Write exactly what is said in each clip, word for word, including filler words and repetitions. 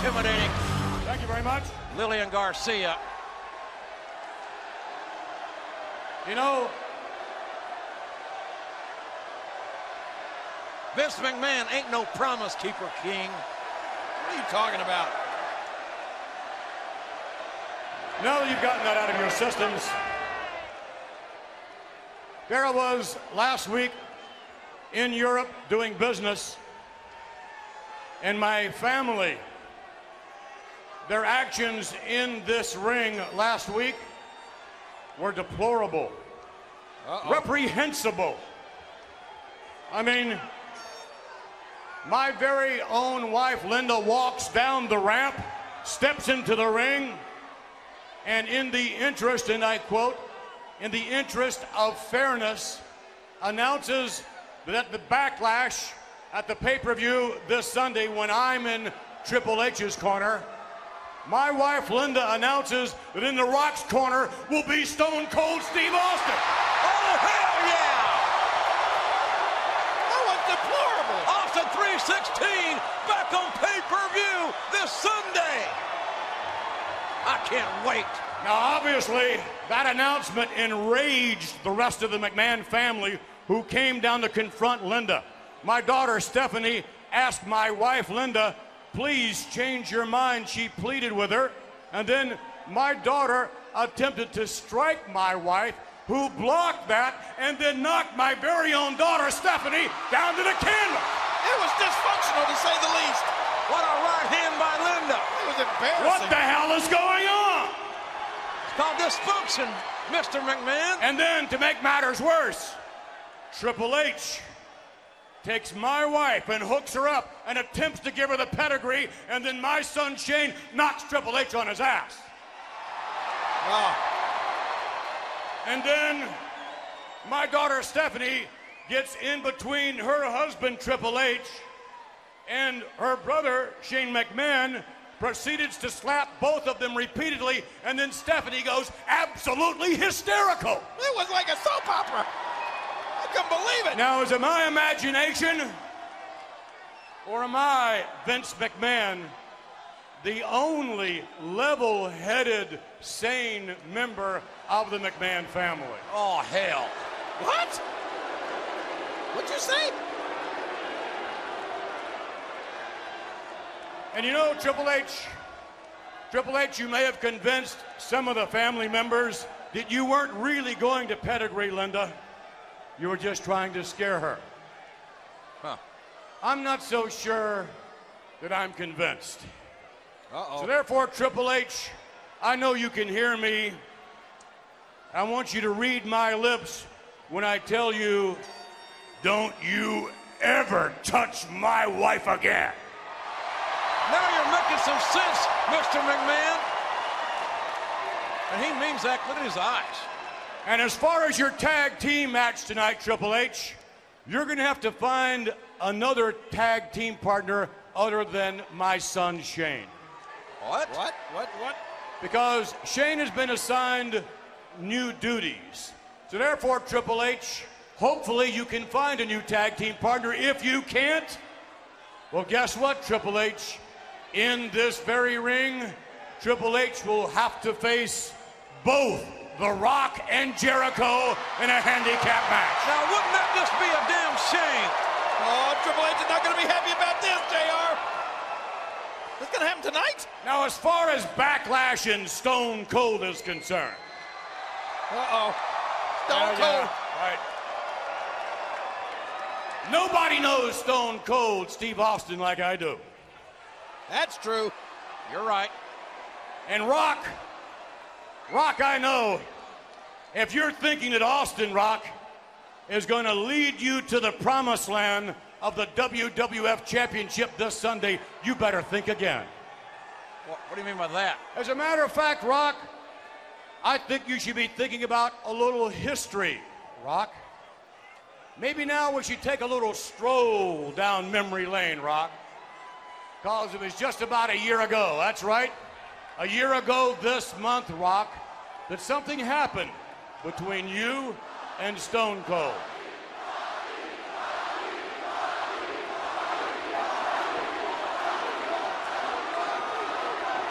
intimidating. Thank you very much. Lillian Garcia. You know, Vince McMahon ain't no promise keeper, King. What are you talking about? now that you've gotten that out of your systems, there I was last week in Europe doing business, and my family, their actions in this ring last week were deplorable, Uh-oh. reprehensible. I mean, my very own wife, Linda, walks down the ramp, steps into the ring, and in the interest, and I quote, in the interest of fairness, announces that the backlash at the pay-per-view this Sunday when I'm in Triple H's corner, my wife, Linda, announces that in The Rock's corner will be Stone Cold Steve Austin. Oh, hell yeah! That was deplorable. Austin three sixteen back on pay-per-view this Sunday. I can't wait. Now, obviously, that announcement enraged the rest of the McMahon family who came down to confront Linda. My daughter, Stephanie, asked my wife, Linda, please change your mind. She pleaded with her. And then my daughter attempted to strike my wife, who blocked that and then knocked my very own daughter, Stephanie, down to the canvas. It was dysfunctional, to say the least. What a right hand by Linda. It was embarrassing. What the hell is going on? It's called dysfunction, Mister McMahon. And then, to make matters worse, Triple H takes my wife and hooks her up and attempts to give her the pedigree, and then my son Shane knocks Triple H on his ass. Wow. And then my daughter Stephanie gets in between her husband Triple H and her brother Shane McMahon, proceeds to slap both of them repeatedly, and then Stephanie goes absolutely hysterical. It was like a soap opera. I couldn't believe it. Now, is it my imagination, or am I, Vince McMahon, the only level-headed, sane member of the McMahon family? Oh, hell. What? What'd you say? And you know, Triple H, Triple H, you may have convinced some of the family members that you weren't really going to pedigree Linda. You were just trying to scare her. Huh. I'm not so sure that I'm convinced. Uh-oh. So therefore, Triple H, I know you can hear me. I want you to read my lips when I tell you, don't you ever touch my wife again. Now you're making some sense, Mister McMahon. And he means that. Look at his eyes. And as far as your tag team match tonight, Triple H, you're going to have to find another tag team partner other than my son, Shane. What? What? What? What? Because Shane has been assigned new duties. So therefore, Triple H, hopefully you can find a new tag team partner. If you can't, well, guess what, Triple H? In this very ring, Triple H will have to face both The Rock and Jericho in a handicap match. Now, wouldn't that just be a damn shame? Oh, Triple H is not going to be happy about this, J R. What's going to happen tonight? Now, as far as Backlash and Stone Cold is concerned. Uh-oh. Stone Yeah, Cold. yeah, right. Nobody knows Stone Cold Steve Austin like I do. That's true. You're right. And Rock, Rock, I know, if you're thinking that Austin, Rock, is going to lead you to the promised land of the W W F Championship this Sunday, you better think again. What, what do you mean by that? As a matter of fact, Rock, I think you should be thinking about a little history, Rock. Maybe now we should take a little stroll down memory lane, Rock. Because it was just about a year ago, that's right. A year ago this month, Rock, that something happened between you and Stone Cold.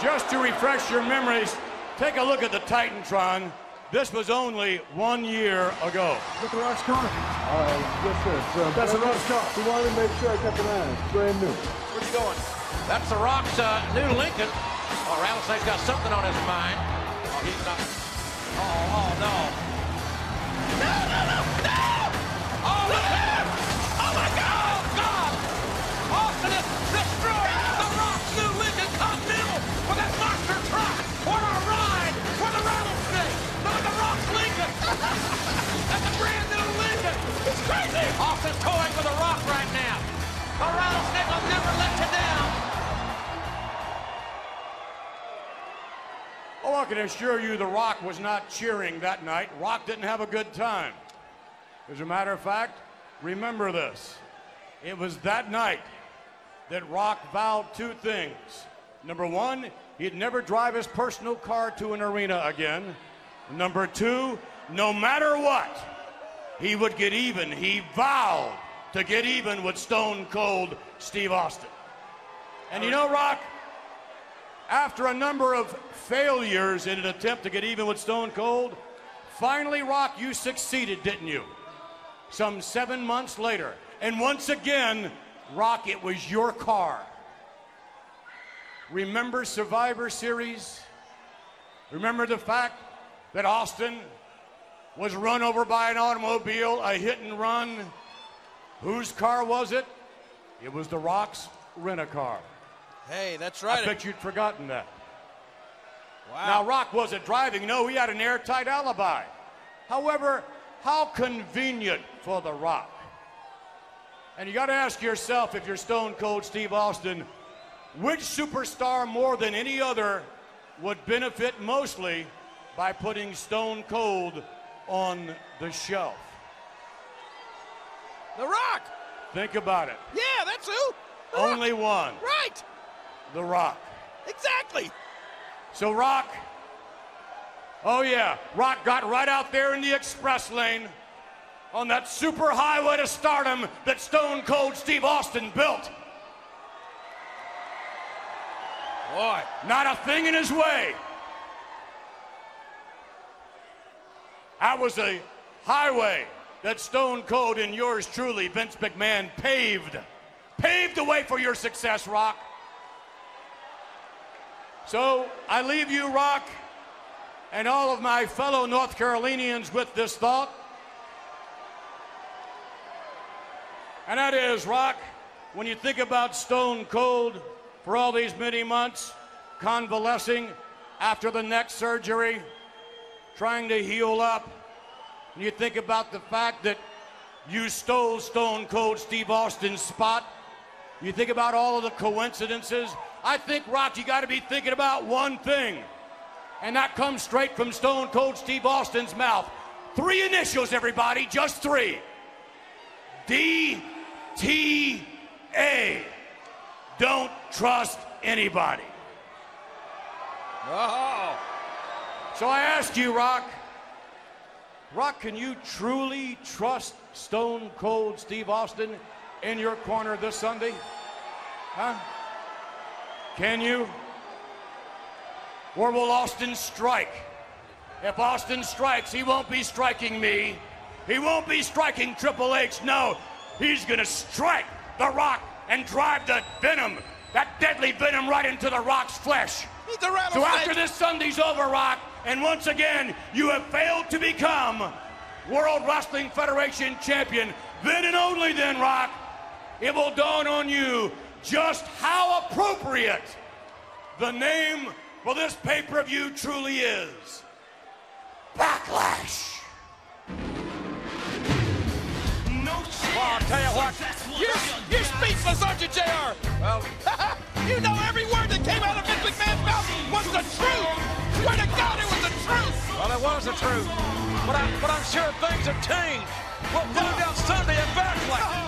Just to refresh your memories, take a look at the Titantron. This was only one year ago. Look at the Rock's car. Uh, yes, sir. So that's the Rock's car. He wanted to make sure I kept an eye on it. It's brand new. Where's he going? That's the Rock's uh, new Lincoln. Oh, Rattlesnake's got something on his mind. Oh, he's not. Oh, oh, no. No, no, no, no! Oh, look at him! Oh, my God! Oh, God! Austin is destroying the Rock's new Lincoln Continental with that monster truck. What a ride for the Rattlesnake! Look at the Rock's Lincoln! That's a brand new Lincoln! It's crazy! Austin's toying with the Rock right now. The Rattlesnake will never let you down. Oh, I can assure you the Rock was not cheering that night. Rock didn't have a good time. As a matter of fact, remember this. It was that night that Rock vowed two things. Number one, he'd never drive his personal car to an arena again. Number two, no matter what, he would get even. He vowed to get even with Stone Cold Steve Austin. And you know, Rock, after a number of failures in an attempt to get even with Stone Cold, finally, Rock, you succeeded, didn't you? Some seven months later. And once again, Rock, it was your car. Remember Survivor Series? Remember the fact that Austin was run over by an automobile, a hit and run? Whose car was it? It was the Rock's rent-a-car. Hey, that's right. I bet you'd forgotten that. Wow. Now, Rock wasn't driving. No, he had an airtight alibi. However, how convenient for the Rock. And you got to ask yourself, if you're Stone Cold Steve Austin, which superstar more than any other would benefit mostly by putting Stone Cold on the shelf? The Rock. Think about it. Yeah, that's who. The Only Rock. one. Right. The Rock. Exactly. So Rock, oh yeah, Rock got right out there in the express lane on that super highway to stardom that Stone Cold Steve Austin built. Boy. Not a thing in his way. That was a highway that Stone Cold and yours truly, Vince McMahon, paved. Paved the way for your success, Rock. So I leave you, Rock, and all of my fellow North Carolinians with this thought. And that is, Rock, when you think about Stone Cold for all these many months, convalescing after the neck surgery, trying to heal up, and you think about the fact that you stole Stone Cold Steve Austin's spot, you think about all of the coincidences, I think, Rock, you got to be thinking about one thing, and that comes straight from Stone Cold Steve Austin's mouth. Three initials, everybody, just three. D T A. Don't trust anybody. Oh. So I ask you, Rock, Rock, can you truly trust Stone Cold Steve Austin in your corner this Sunday? Huh? Can you? Or will Austin strike? If Austin strikes, he won't be striking me. He won't be striking Triple H. No, he's gonna strike The Rock and drive the venom, that deadly venom, right into The Rock's flesh. He's a rattlesnake. So after this Sunday's over, Rock, and once again, you have failed to become World Wrestling Federation champion, then and only then, Rock, it will dawn on you just how appropriate the name for this pay-per-view truly is. Backlash. Well, I'll tell you what. You're, you're speechless, aren't you, J R? Well, You know every word that came out of Vince McMahon's mouth was the truth. Swear to God, it was the truth. well, it was the truth. But, I, but I'm sure things have changed. We'll find out Sunday at Backlash.